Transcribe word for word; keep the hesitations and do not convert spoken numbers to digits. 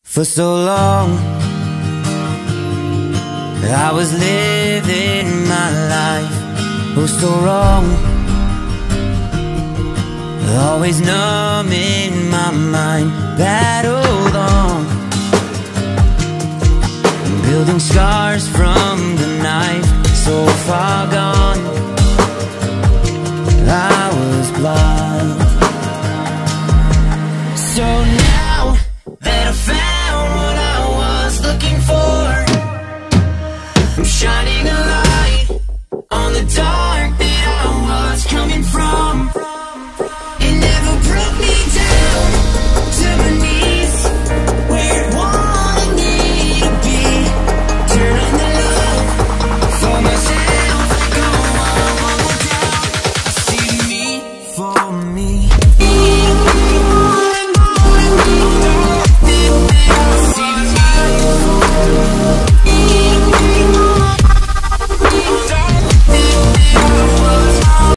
For so long I was living my life, oh so wrong, always numb in my mind, battled on, building scars from the knife, so far gone.